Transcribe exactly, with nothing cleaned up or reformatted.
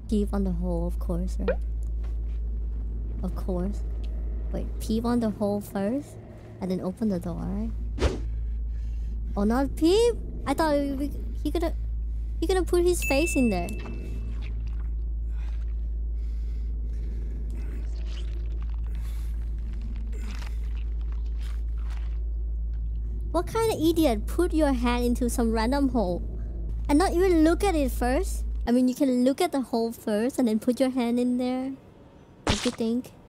Peep on the hole, of course, right? Of course. Wait, peep on the hole first, and then open the door, right? Oh, not peep! I thought we, he could have, he could have put his face in there. What kind of idiot put your hand into some random hole and not even look at it first? I mean, you can look at the hole first and then put your hand in there. What do you think?